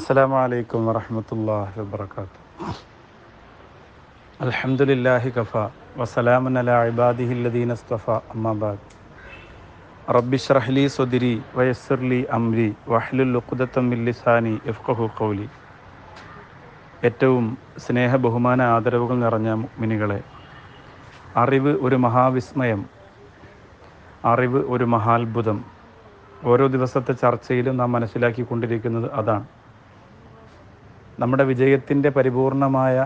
അസ്സലാമു അലൈക്കും വറഹ്മത്തുള്ളാഹി വബറകാതുഹു. അൽഹംദുലില്ലാഹി കഫാ വസലാമുൻ അലാ ഇബാദിഹില്ലദീന ഇസ്തഫാ അമ്മാ ബഅദ്. റബ്ബി ഇശ്റഹ് ലീ സ്വദ്രി വയസ്സിർ ലീ അംരി വഹ്ലുൽ ഉഖ്ദതം മിൻ ലിസാനി യഫ്ഖഹു ഖൗലി. ഏറ്റവും സ്നേഹ ബഹുമാന ആദരവുകൾ നിറഞ്ഞ മുഅ്മിനുകളെ, അറിവ് ഒരു മഹാവിസ്മയം, അറിവ് ഒരു മഹാത്ഭുതം. ഓരോ ദിവസത്തെ ചർച്ചയിലും നാം മനസ്സിലാക്കിക്കൊണ്ടിരിക്കുന്നത് അതാണ്. നമ്മുടെ വിജയത്തിൻ്റെ പരിപൂർണമായ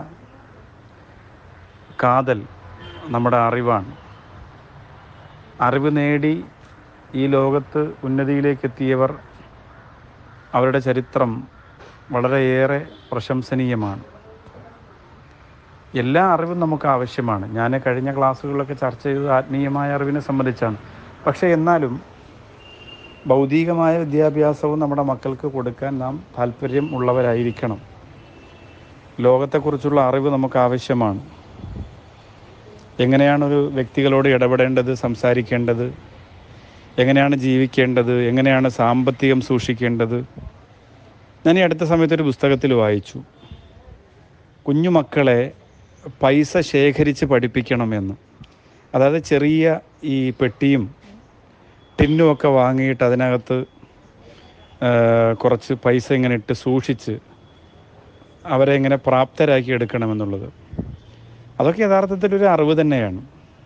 കാതൽ നമ്മുടെ അറിവാണ്. അറിവ് നേടി ഈ ലോകത്ത് ഉന്നതിയിലേക്കെത്തിയവർ, അവരുടെ ചരിത്രം വളരെയേറെ പ്രശംസനീയമാണ്. എല്ലാ അറിവും നമുക്ക് ആവശ്യമാണ്. ഞാൻ കഴിഞ്ഞ ക്ലാസ്സുകളിലൊക്കെ ചർച്ച ചെയ്തത് ആത്മീയമായ അറിവിനെ സംബന്ധിച്ചാണ്. പക്ഷേ എന്നാലും ഭൗതികമായ വിദ്യാഭ്യാസവും നമ്മുടെ മക്കൾക്ക് കൊടുക്കാൻ നാം താല്പര്യം ഉള്ളവരായിരിക്കണം. ലോകത്തെക്കുറിച്ചുള്ള അറിവ് നമുക്ക് ആവശ്യമാണ്. എങ്ങനെയാണ് ഒരു വ്യക്തികളോട് ഇടപെടേണ്ടത്, സംസാരിക്കേണ്ടത്, എങ്ങനെയാണ് ജീവിക്കേണ്ടത്, എങ്ങനെയാണ് സാമ്പത്തികം സൂക്ഷിക്കേണ്ടത്. ഞാൻ ഈ അടുത്ത സമയത്തൊരു പുസ്തകത്തിൽ വായിച്ചു, കുഞ്ഞുമക്കളെ പൈസ ശേഖരിച്ച് പഠിപ്പിക്കണമെന്ന്. അതായത് ചെറിയ ഈ പെട്ടിയും ടിന്നുമൊക്കെ വാങ്ങിയിട്ട് അതിനകത്ത് കുറച്ച് പൈസ ഇങ്ങനെ ഇട്ട് സൂക്ഷിച്ച് അവരെ ഇങ്ങനെ പ്രാപ്തരാക്കി എടുക്കണമെന്നുള്ളത്. അതൊക്കെ യഥാർത്ഥത്തിലൊരു അറിവ് തന്നെയാണ്.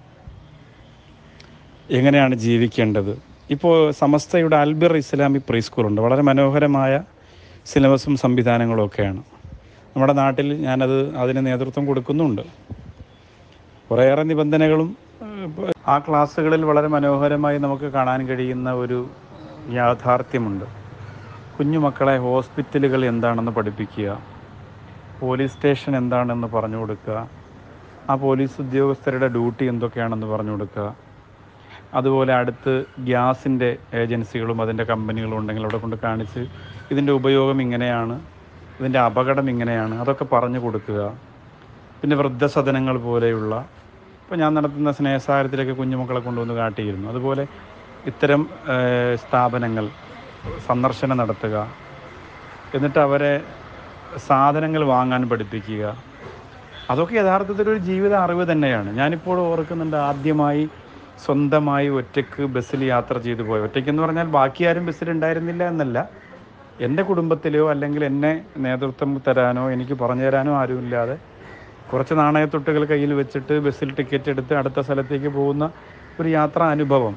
എങ്ങനെയാണ് ജീവിക്കേണ്ടത്. ഇപ്പോൾ സമസ്തയുടെ അൽബിർ ഇസ്ലാമിക് പ്രീ സ്കൂളുണ്ട്. വളരെ മനോഹരമായ സിലബസും സംവിധാനങ്ങളും ഒക്കെയാണ് നമ്മുടെ നാട്ടിൽ. അതിന് നേതൃത്വം കൊടുക്കുന്നുണ്ട്. കുറേയേറെ നിബന്ധനകളും ആ ക്ലാസ്സുകളിൽ വളരെ മനോഹരമായി നമുക്ക് കാണാൻ കഴിയുന്ന ഒരു യാഥാർത്ഥ്യമുണ്ട്. കുഞ്ഞുമക്കളെ ഹോസ്പിറ്റലുകൾ എന്താണെന്ന് പഠിപ്പിക്കുക, പോലീസ് സ്റ്റേഷൻ എന്താണെന്ന് പറഞ്ഞു കൊടുക്കുക, ആ പോലീസ് ഉദ്യോഗസ്ഥരുടെ ഡ്യൂട്ടി എന്തൊക്കെയാണെന്ന് പറഞ്ഞു കൊടുക്കുക. അതുപോലെ അടുത്ത് ഗ്യാസിൻ്റെ ഏജൻസികളും അതിൻ്റെ കമ്പനികളും ഉണ്ടെങ്കിൽ അവിടെ കൊണ്ട് കാണിച്ച് ഇതിൻ്റെ ഉപയോഗം ഇങ്ങനെയാണ്, ഇതിൻ്റെ അപകടം ഇങ്ങനെയാണ്, അതൊക്കെ പറഞ്ഞു കൊടുക്കുക. പിന്നെ വൃദ്ധസദനങ്ങൾ പോലെയുള്ള, ഇപ്പോൾ ഞാൻ നടത്തുന്ന സ്നേഹസാഗരത്തിലേക്ക് കുഞ്ഞുമക്കളെ കൊണ്ടുവന്ന് കാട്ടിയിരുന്നു. അതുപോലെ ഇത്തരം സ്ഥാപനങ്ങൾ സന്ദർശനം നടത്തുക, എന്നിട്ട് അവരെ സാധനങ്ങൾ വാങ്ങാൻ പഠിപ്പിക്കുക. അതൊക്കെ യഥാർത്ഥത്തിലൊരു ജീവിത അറിവ് തന്നെയാണ്. ഞാനിപ്പോൾ ഓർക്കുന്നുണ്ട്, ആദ്യമായി സ്വന്തമായി ഒറ്റയ്ക്ക് ബസ്സിൽ യാത്ര ചെയ്തു പോയി. ഒറ്റയ്ക്കെന്ന് പറഞ്ഞാൽ ബാക്കി ആരും ബസ്സിലുണ്ടായിരുന്നില്ല എന്നല്ല, എൻ്റെ കുടുംബത്തിലെയോ അല്ലെങ്കിൽ എന്നെ നേതൃത്വം തരാനോ എനിക്ക് പറഞ്ഞു തരാനോ ആരുമില്ലാതെ കുറച്ച് നാണയത്തൊട്ടുകൾ കയ്യിൽ വെച്ചിട്ട് ബസ്സിൽ ടിക്കറ്റ് എടുത്ത് അടുത്ത സ്ഥലത്തേക്ക് പോകുന്ന ഒരു യാത്രാ അനുഭവം.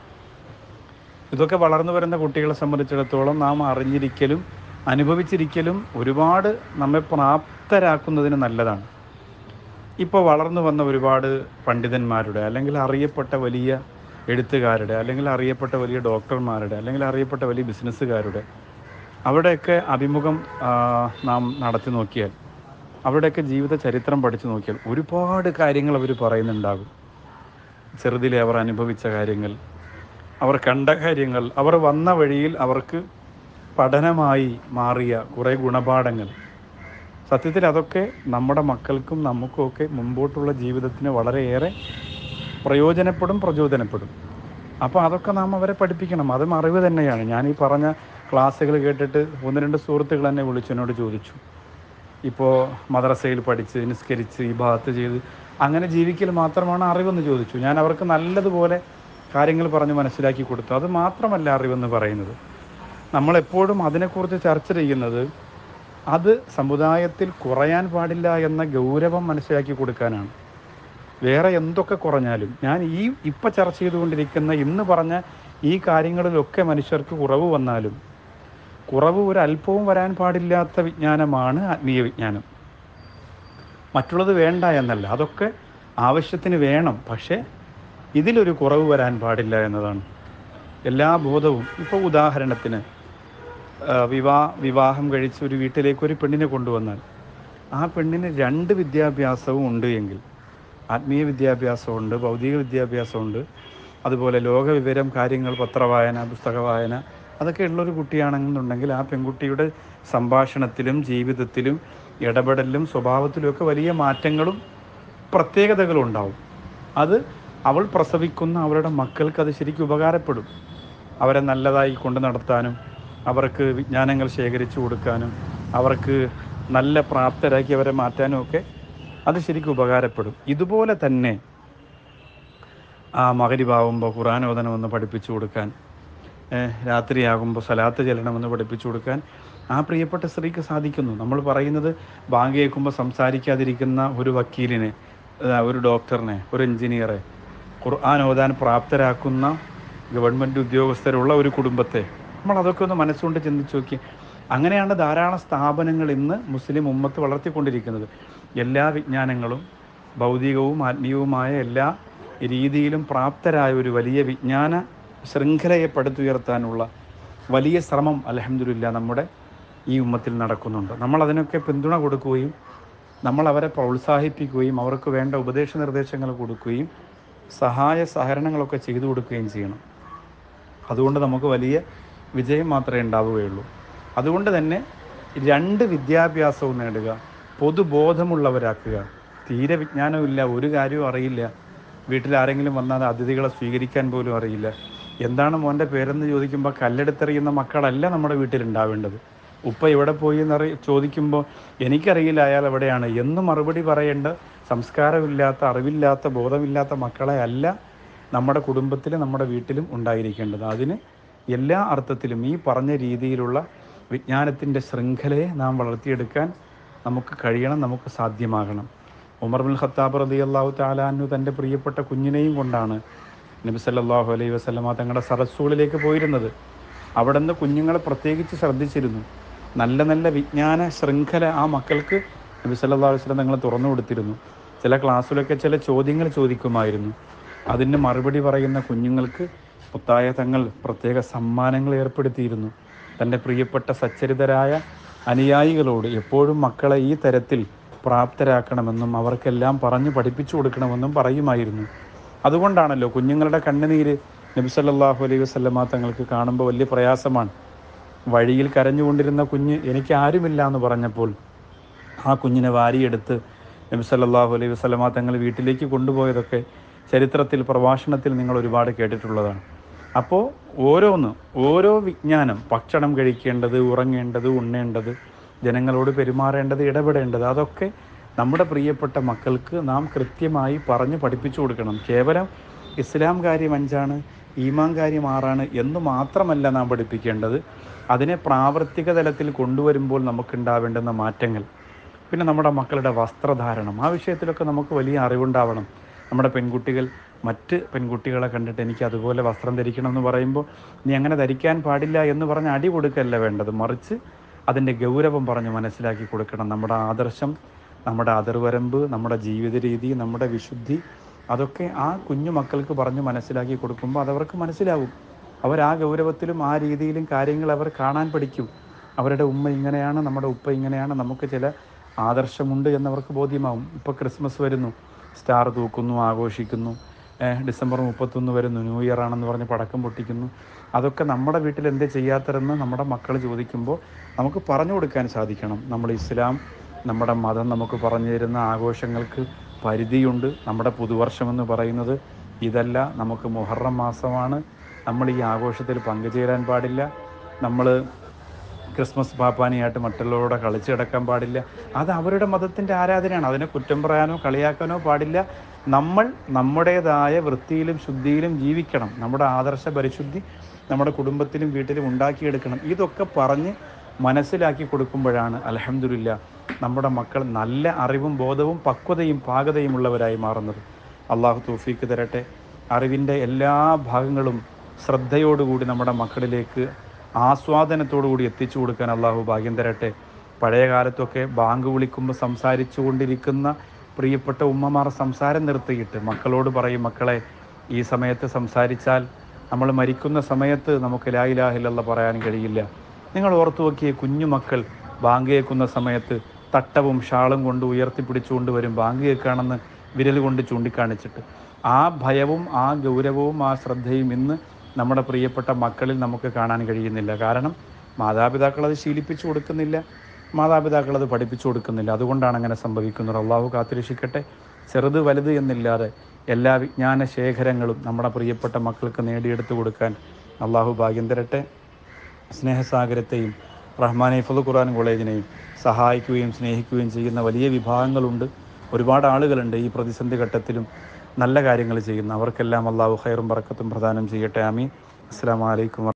ഇതൊക്കെ വളർന്നു വരുന്ന കുട്ടികളെ സംബന്ധിച്ചിടത്തോളം നാം അറിഞ്ഞിരിക്കലും അനുഭവിച്ചിരിക്കലും ഒരുപാട് നമ്മെ പ്രാപ്തരാക്കുന്നതിന് നല്ലതാണ്. ഇപ്പോൾ വളർന്നു വന്ന ഒരുപാട് പണ്ഡിതന്മാരുടെ, അല്ലെങ്കിൽ അറിയപ്പെട്ട വലിയ എഴുത്തുകാരുടെ, അല്ലെങ്കിൽ അറിയപ്പെട്ട വലിയ ഡോക്ടർമാരുടെ, അല്ലെങ്കിൽ അറിയപ്പെട്ട വലിയ ബിസിനസ്സുകാരുടെ അവിടെയൊക്കെ അഭിമുഖം നാം നടത്തി നോക്കിയാൽ, അവരുടെയൊക്കെ ജീവിത ചരിത്രം പഠിച്ചു നോക്കിയാൽ ഒരുപാട് കാര്യങ്ങൾ അവർ പറയുന്നുണ്ടാകും. ചെറുതിലെ അവർ അനുഭവിച്ച കാര്യങ്ങൾ, അവർ കണ്ട കാര്യങ്ങൾ, അവർ വന്ന വഴിയിൽ അവർക്ക് പഠനമായി മാറിയ കുറേ ഗുണപാഠങ്ങൾ. സത്യത്തിൽ അതൊക്കെ നമ്മുടെ മക്കൾക്കും നമുക്കുമൊക്കെ മുമ്പോട്ടുള്ള ജീവിതത്തിന് വളരെയേറെ പ്രയോജനപ്പെടും. അപ്പോൾ അതൊക്കെ നാം അവരെ പഠിപ്പിക്കണം. അതും അറിവ് തന്നെയാണ്. ഞാൻ ഈ പറഞ്ഞ ക്ലാസ്സുകൾ കേട്ടിട്ട് 1-2 സുഹൃത്തുക്കൾ എന്നെ വിളിച്ചെന്നോട് ചോദിച്ചു, ഇപ്പോൾ മദ്രസയിൽ പഠിച്ച് നിസ്കരിച്ച് ഈ ഭാഗത്ത് ചെയ്ത് അങ്ങനെ ജീവിക്കൽ മാത്രമാണ് അറിവെന്ന് ചോദിച്ചു. ഞാൻ അവർക്ക് നല്ലതുപോലെ കാര്യങ്ങൾ പറഞ്ഞ് മനസ്സിലാക്കി കൊടുത്തു. അത് മാത്രമല്ല അറിവെന്ന് പറയുന്നത്. നമ്മളെപ്പോഴും അതിനെക്കുറിച്ച് ചർച്ച ചെയ്യുന്നത് അത് സമുദായത്തിൽ കുറയാൻ പാടില്ല എന്ന ഗൗരവം മനസ്സിലാക്കി കൊടുക്കാനാണ്. വേറെ എന്തൊക്കെ കുറഞ്ഞാലും, ഞാൻ ഇപ്പം ചർച്ച ചെയ്തുകൊണ്ടിരിക്കുന്ന ഇന്ന് പറഞ്ഞ ഈ കാര്യങ്ങളിലൊക്കെ മനുഷ്യർക്ക് കുറവ് വന്നാലും, കുറവ് ഒരല്പവും വരാൻ പാടില്ലാത്ത വിജ്ഞാനമാണ് ആത്മീയ വിജ്ഞാനം. മറ്റുള്ളത് വേണ്ട എന്നല്ല, അതൊക്കെ ആവശ്യത്തിന് വേണം. പക്ഷേ ഇതിലൊരു കുറവ് വരാൻ പാടില്ല എന്നതാണ് എല്ലാ ബോധവും. ഇപ്പോൾ ഉദാഹരണത്തിന് വിവാഹം കഴിച്ച് ഒരു വീട്ടിലേക്ക് ഒരു പെണ്ണിനെ കൊണ്ടുവന്നാൽ ആ പെണ്ണിന് 2 വിദ്യാഭ്യാസവും ഉണ്ട് എങ്കിൽ, ആത്മീയ വിദ്യാഭ്യാസമുണ്ട്, ഭൗതിക വിദ്യാഭ്യാസമുണ്ട്, അതുപോലെ ലോകവിവരം, കാര്യങ്ങൾ, പത്രവായന, പുസ്തക വായന, അതൊക്കെ ഉള്ളൊരു കുട്ടിയാണെന്നുണ്ടെങ്കിൽ ആ പെൺകുട്ടിയുടെ സംഭാഷണത്തിലും ജീവിതത്തിലും ഇടപെടലിലും സ്വഭാവത്തിലുമൊക്കെ വലിയ മാറ്റങ്ങളും പ്രത്യേകതകളും ഉണ്ടാവും. അത് അവൾ പ്രസവിക്കുന്ന അവരുടെ മക്കൾക്ക് അത് ശരിക്കും ഉപകാരപ്പെടും. അവരെ നല്ലതായി കൊണ്ടു നടത്താനും അവർക്ക് വിജ്ഞാനങ്ങൾ ശേഖരിച്ചു കൊടുക്കാനും അവർക്ക് നല്ല പ്രാപ്തരാക്കി അവരെ മാറ്റാനും ഒക്കെ അത് ശരിക്കും ഉപകാരപ്പെടും. ഇതുപോലെ തന്നെ ആ മഗ്‌രിബാവുമ്പോൾ ഖുർആൻ ഓതണമെന്ന് പഠിപ്പിച്ചു കൊടുക്കാൻ, രാത്രിയാകുമ്പോൾ സലാത്ത് ചെല്ലണമെന്ന് പഠിപ്പിച്ചു കൊടുക്കാൻ ആ പ്രിയപ്പെട്ട സ്ത്രീക്ക് സാധിക്കുന്നു. നമ്മൾ പറയുന്നത് ബാങ്ക് കേൾക്കുമ്പോൾ സംസാരിക്കാതിരിക്കുന്ന ഒരു വക്കീലിനെ, ഒരു ഡോക്ടറിനെ, ഒരു എഞ്ചിനീയറെ ഖുർആൻ ഓതാൻ പ്രാപ്തരാക്കുന്ന ഗവൺമെൻറ് ഉദ്യോഗസ്ഥരുള്ള ഒരു കുടുംബത്തെ നമ്മൾ അതൊക്കെ ഒന്ന് മനസ്സുകൊണ്ട് ചിന്തിച്ച് നോക്കി. അങ്ങനെയാണ് ധാരാളം സ്ഥാപനങ്ങൾ ഇന്ന് മുസ്ലിം ഉമ്മത്ത് വളർത്തിക്കൊണ്ടിരിക്കുന്നത്. എല്ലാ വിജ്ഞാനങ്ങളും ഭൗതികവും ആത്മീയവുമായ എല്ലാ രീതിയിലും പ്രാപ്തരായ ഒരു വലിയ വിജ്ഞാന ശൃംഖലയെ പടുത്തുയർത്താനുള്ള വലിയ ശ്രമം അൽഹംദുലില്ലാ നമ്മുടെ ഈ ഉമ്മത്തിൽ നടക്കുന്നുണ്ട്. നമ്മൾ അതിനൊക്കെ പിന്തുണ കൊടുക്കുകയും നമ്മൾ അവരെ പ്രോത്സാഹിപ്പിക്കുകയും അവർക്ക് വേണ്ട ഉപദേശ നിർദ്ദേശങ്ങൾ കൊടുക്കുകയും സഹായ സഹകരണങ്ങളൊക്കെ ചെയ്തു കൊടുക്കുകയും ചെയ്യണം. അതുകൊണ്ട് നമുക്ക് വലിയ വിജയം മാത്രമേ ഉണ്ടാവുകയുള്ളൂ. അതുകൊണ്ട് തന്നെ 2 വിദ്യാഭ്യാസവും നേടുക, പൊതുബോധമുള്ളവരാക്കുക. തീരെ വിജ്ഞാനമില്ല, ഒരു കാര്യവും അറിയില്ല, വീട്ടിൽ ആരെങ്കിലും വന്നാൽ അതിഥികളെ സ്വീകരിക്കാൻ പോലും അറിയില്ല, എന്താണ് മോൻ്റെ പേരെന്ന് ചോദിക്കുമ്പോൾ കല്ലെടുത്തെറിയുന്ന മക്കളല്ല നമ്മുടെ വീട്ടിലുണ്ടാവേണ്ടത്. ഉപ്പ എവിടെ പോയി എന്ന് ചോദിക്കുമ്പോൾ എനിക്കറിയില്ല അയാൾ എവിടെയാണ് എന്ന് മറുപടി പറയേണ്ട സംസ്കാരമില്ലാത്ത, അറിവില്ലാത്ത, ബോധമില്ലാത്ത മക്കളെ അല്ല നമ്മുടെ കുടുംബത്തിലും നമ്മുടെ വീട്ടിലും ഉണ്ടായിരിക്കേണ്ടത്. അതിന് എല്ലാ അർത്ഥത്തിലും ഈ പറഞ്ഞ രീതിയിലുള്ള വിജ്ഞാനത്തിൻ്റെ ശൃംഖലയെ നാം വളർത്തിയെടുക്കാൻ നമുക്ക് കഴിയണം, നമുക്ക് സാധ്യമാകണം. ഉമർ ബിൻ ഖത്താബ് റളിയല്ലാഹു തആല അൻഹു തൻ്റെ പ്രിയപ്പെട്ട കുഞ്ഞിനെയും കൊണ്ടാണ് നബി സല്ലല്ലാഹു അലൈഹി വസല്ലമ തങ്ങളുടെ സദസ്സുകളിലേക്ക് പോയിരുന്നത്. അവിടെ നിന്ന് കുഞ്ഞുങ്ങളെ പ്രത്യേകിച്ച് ശ്രദ്ധിച്ചിരുന്നു. നല്ല നല്ല വിജ്ഞാന ശൃംഖല ആ മക്കൾക്ക് നബി സല്ലല്ലാഹു അലൈഹി വസല്ലം തങ്ങൾ തുറന്നു കൊടുത്തിരുന്നു. ചില ക്ലാസ്സിലൊക്കെ ചില ചോദ്യങ്ങൾ ചോദിക്കുമായിരുന്നു. അതിന് മറുപടി പറയുന്ന കുഞ്ഞുങ്ങൾക്ക് മുത്തായ തങ്ങൾ പ്രത്യേക സമ്മാനങ്ങൾ ഏർപ്പെടുത്തിയിരുന്നു. തൻ്റെ പ്രിയപ്പെട്ട സച്ചരിതരായ അനുയായികളോട് എപ്പോഴും മക്കളെ ഈ തരത്തിൽ പ്രാപ്തരാക്കണമെന്നും അവർക്കെല്ലാം പറഞ്ഞു പഠിപ്പിച്ചു കൊടുക്കണമെന്നും പറയുമായിരുന്നു. അതുകൊണ്ടാണല്ലോ കുഞ്ഞുങ്ങളുടെ കണ്ണുനീര് നബി സല്ലല്ലാഹു അലൈഹി വസല്ലമ തങ്ങൾക്ക് കാണുമ്പോൾ വലിയ പ്രയാസമാണ്. വഴിയിൽ കരഞ്ഞുകൊണ്ടിരുന്ന കുഞ്ഞ് എനിക്ക് ആരുമില്ല എന്ന് പറഞ്ഞപ്പോൾ ആ കുഞ്ഞിനെ വാരിയെടുത്ത് നബി സല്ലല്ലാഹു അലൈഹി വസല്ലമ തങ്ങൾ വീട്ടിലേക്ക് കൊണ്ടുപോയതൊക്കെ ചരിത്രത്തിൽ, പ്രഭാഷണത്തിൽ നിങ്ങൾ ഒരുപാട് കേട്ടിട്ടുള്ളതാണ്. അപ്പോൾ ഓരോ വിജ്ഞാനം, ഭക്ഷണം കഴിക്കേണ്ടത്, ഉറങ്ങേണ്ടത്, ഉണ്ണേണ്ടത്, ജനങ്ങളോട് പെരുമാറേണ്ടത്, ഇടപെടേണ്ടത്, അതൊക്കെ നമ്മുടെ പ്രിയപ്പെട്ട മക്കൾക്ക് നാം കൃത്യമായി പറഞ്ഞ് പഠിപ്പിച്ചു കൊടുക്കണം. കേവലം ഇസ്ലാം കാര്യം 5ആണ്, ഈമാൻ കാര്യം 6ആണ് എന്ന് മാത്രമല്ല നാം പഠിപ്പിക്കേണ്ടത്. അതിനെ പ്രാവർത്തിക തലത്തിൽ കൊണ്ടുവരുമ്പോൾ നമുക്കുണ്ടാവേണ്ടുന്ന മാറ്റങ്ങൾ, പിന്നെ നമ്മുടെ മക്കളുടെ വസ്ത്രധാരണം, ആ വിഷയത്തിലൊക്കെ നമുക്ക് വലിയ അറിവുണ്ടാവണം. നമ്മുടെ പെൺകുട്ടികൾ മറ്റ് പെൺകുട്ടികളെ കണ്ടിട്ട് എനിക്ക് അതുപോലെ വസ്ത്രം ധരിക്കണം എന്ന് പറയുമ്പോൾ നീ അങ്ങനെ ധരിക്കാൻ പാടില്ല എന്ന് പറഞ്ഞ് അടി കൊടുക്കല്ല വേണ്ടത്, മറിച്ച് അതിൻ്റെ ഗൗരവം പറഞ്ഞ് മനസ്സിലാക്കി കൊടുക്കണം. നമ്മുടെ ആദർശം, നമ്മുടെ അതിർവരമ്പ്, നമ്മുടെ ജീവിത രീതി, നമ്മുടെ വിശുദ്ധി, അതൊക്കെ ആ കുഞ്ഞു മക്കൾക്ക് പറഞ്ഞ് മനസ്സിലാക്കി കൊടുക്കുമ്പോൾ അതവർക്ക് മനസ്സിലാവും. അവർ ആ ഗൗരവത്തിലും ആ രീതിയിലും കാര്യങ്ങൾ അവർ കാണാൻ പഠിക്കും. അവരുടെ ഉമ്മ ഇങ്ങനെയാണ്, നമ്മുടെ ഉപ്പ ഇങ്ങനെയാണ്, നമുക്ക് ചില ആദർശമുണ്ട് എന്നവർക്ക് ബോധ്യമാവും. ഇപ്പോൾ ക്രിസ്മസ് വരുന്നു, സ്റ്റാർ തൂക്കുന്നു, ആഘോഷിക്കുന്നു. ഡിസംബർ 31 വരുന്നു, ന്യൂ ഇയർ ആണെന്ന് പറഞ്ഞ് പടക്കം പൊട്ടിക്കുന്നു. അതൊക്കെ നമ്മുടെ വീട്ടിൽ എന്തേ ചെയ്യാത്തതെന്ന് നമ്മുടെ മക്കൾ ചോദിക്കുമ്പോൾ നമുക്ക് പറഞ്ഞു കൊടുക്കാൻ സാധിക്കണം. നമ്മൾ ഇസ്ലാം, നമ്മുടെ മതം നമുക്ക് പറഞ്ഞു തരുന്ന ആഘോഷങ്ങൾക്ക് പരിധിയുണ്ട്. നമ്മുടെ പുതുവർഷമെന്ന് പറയുന്നത് ഇതല്ല, നമുക്ക് മുഹറം മാസമാണ്, നമ്മൾ ഈ ആഘോഷത്തിൽ പങ്കുചേരാൻ പാടില്ല, നമ്മൾ ക്രിസ്മസ് പാപ്പാനിയായിട്ട് മറ്റുള്ളവരോടെ കളിച്ച് കിടക്കാൻ പാടില്ല. അത് അവരുടെ മതത്തിൻ്റെ ആരാധനയാണ്, അതിനെ കുറ്റം പറയാനോ കളിയാക്കാനോ പാടില്ല. നമ്മൾ നമ്മുടേതായ വൃത്തിയിലും ശുദ്ധിയിലും ജീവിക്കണം. നമ്മുടെ ആദർശ പരിശുദ്ധി നമ്മുടെ കുടുംബത്തിലും വീട്ടിലും ഉണ്ടാക്കിയെടുക്കണം. ഇതൊക്കെ പറഞ്ഞ് മനസ്സിലാക്കി കൊടുക്കുമ്പോഴാണ് അൽഹംദുലില്ലാ നമ്മുടെ മക്കൾ നല്ല അറിവും ബോധവും പക്വതയും പാകതയും ഉള്ളവരായി മാറുന്നത്. അള്ളാഹു തൗഫീക്ക് തരട്ടെ. അറിവിൻ്റെ എല്ലാ ഭാഗങ്ങളും ശ്രദ്ധയോടുകൂടി നമ്മുടെ മക്കളിലേക്ക് ആസ്വാദനത്തോടുകൂടി എത്തിച്ചു കൊടുക്കാൻ അള്ളാഹു ഭാഗ്യം തരട്ടെ. പഴയ കാലത്തൊക്കെ ബാങ്ക് വിളിക്കുമ്പോൾ സംസാരിച്ചു കൊണ്ടിരിക്കുന്ന പ്രിയപ്പെട്ട ഉമ്മമാർ സംസാരം നിർത്തിയിട്ട് മക്കളോട് പറയും, മക്കളെ ഈ സമയത്ത് സംസാരിച്ചാൽ നമ്മൾ മരിക്കുന്ന സമയത്ത് നമുക്ക് ലാ ഇലാഹ ഇല്ലല്ലാഹ് പറയാൻ കഴിയില്ല. നിങ്ങൾ ഓർത്തു നോക്കിയേ, കുഞ്ഞു മക്കൾ ബാങ്ക് കേൾക്കുന്ന സമയത്ത് തട്ടവും ഷാളും കൊണ്ട് ഉയർത്തിപ്പിടിച്ചുകൊണ്ട് വരും, ബാങ്ക് കേൾക്കുകയാണെന്ന് വിരൽ കൊണ്ട് ചൂണ്ടിക്കാണിച്ചിട്ട്. ആ ഭയവും ആ ഗൗരവവും ആ ശ്രദ്ധയും ഇന്ന് നമ്മുടെ പ്രിയപ്പെട്ട മക്കളിൽ നമുക്ക് കാണാൻ കഴിയുന്നില്ല. കാരണം മാതാപിതാക്കൾ അത് ശീലിപ്പിച്ചു കൊടുക്കുന്നില്ല, മാതാപിതാക്കൾ അത് പഠിപ്പിച്ചു കൊടുക്കുന്നില്ല. അതുകൊണ്ടാണ് അങ്ങനെ സംഭവിക്കുന്നത്. അള്ളാഹു കാത്തിരക്ഷിക്കട്ടെ. ചെറുത് വലുത് എന്നില്ലാതെ എല്ലാ വിജ്ഞാന ശേഖരങ്ങളും നമ്മുടെ പ്രിയപ്പെട്ട മക്കൾക്ക് നേടിയെടുത്തു കൊടുക്കാൻ അള്ളാഹു ഭാഗ്യം തരട്ടെ. സ്നേഹസാഗരത്തെയും റഹ്മാൻ ഹിഫ്ള് ഖുർആൻ കോളേജിനെയും സഹായിക്കുകയും സ്നേഹിക്കുകയും ചെയ്യുന്ന വലിയ വിഭാഗങ്ങളുണ്ട്. ഒരുപാട് ആളുകളുണ്ട് ഈ പ്രതിസന്ധി ഘട്ടത്തിലും നല്ല കാര്യങ്ങൾ ചെയ്യുന്ന. അവർക്കെല്ലാം അള്ളാഹു ഖൈറും ബറക്കത്തും പ്രദാനം ചെയ്യട്ടെ. ആമീൻ. അസ്സലാമു അലൈക്കും.